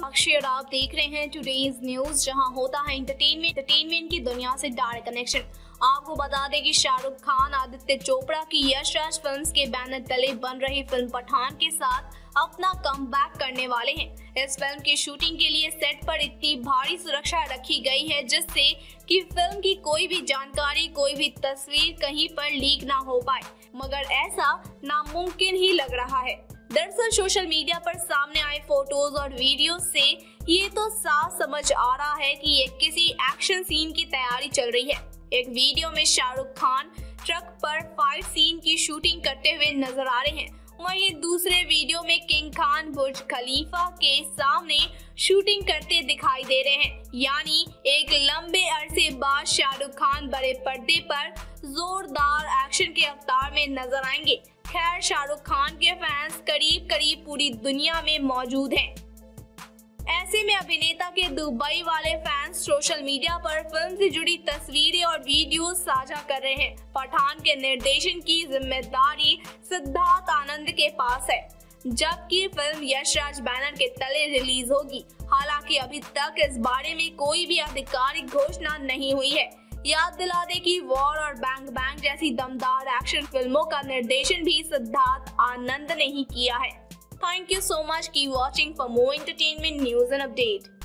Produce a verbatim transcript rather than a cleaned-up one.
अक्षय और आप देख रहे हैं टुडेज न्यूज, जहां होता है एंटरटेनमेंट एंटरटेनमेंट की दुनिया से डायरेक्ट कनेक्शन। आपको बता दें कि शाहरुख खान आदित्य चोपड़ा की यश राज फिल्म्स के बैनर तले बन रही फिल्म पठान के साथ अपना कमबैक करने वाले हैं। इस फिल्म की शूटिंग के लिए सेट पर इतनी भारी सुरक्षा रखी गई है जिससे कि फिल्म की कोई भी जानकारी, कोई भी तस्वीर कहीं पर लीक ना हो पाए, मगर ऐसा नामुमकिन ही लग रहा है। दरअसल सोशल मीडिया पर सामने आए फोटोज और वीडियोस से ये तो साफ समझ आ रहा है कि ये किसी एक्शन सीन की तैयारी चल रही है। एक वीडियो में शाहरुख खान ट्रक पर फाइट सीन की शूटिंग करते हुए नजर आ रहे हैं, वहीं दूसरे वीडियो में किंग खान बुर्ज खलीफा के सामने शूटिंग करते दिखाई दे रहे हैं। यानी एक लंबे अरसे बाद शाहरुख खान बड़े पर्दे पर जोरदार एक्शन के अवतार में नजर आएंगे। खैर, शाहरुख खान के फैंस करीब करीब पूरी दुनिया में मौजूद हैं। ऐसे में अभिनेता के दुबई वाले फैंस सोशल मीडिया पर फिल्म से जुड़ी तस्वीरें और वीडियो साझा कर रहे हैं। पठान के निर्देशन की जिम्मेदारी सिद्धार्थ आनंद के पास है, जबकि फिल्म यश राज बैनर के तले रिलीज होगी। हालांकि अभी तक इस बारे में कोई भी आधिकारिक घोषणा नहीं हुई है। याद दिला दे कि वॉर और बैंग बैंग जैसी दमदार एक्शन फिल्मों का निर्देशन भी सिद्धार्थ आनंद ने ही किया है। Thank you so much. Keep watching for more entertainment news and update.